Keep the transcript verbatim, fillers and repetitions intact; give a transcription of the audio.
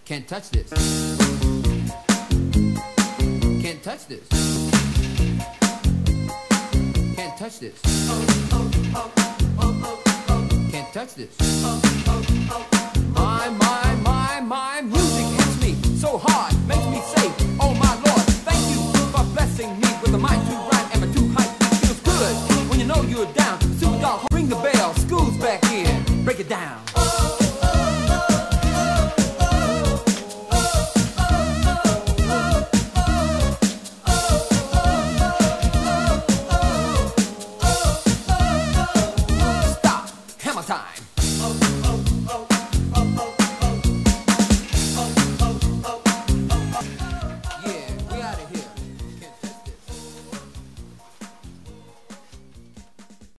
Can't touch this. Can't touch this. Can't touch this. Can't touch this. My, my, my, my music hits me so hard, makes me say, oh my Lord, thank you for blessing me with a mind too right and a too hype. Feels good when you know you're down. Super dog, ring the bell, school's back in, break it down.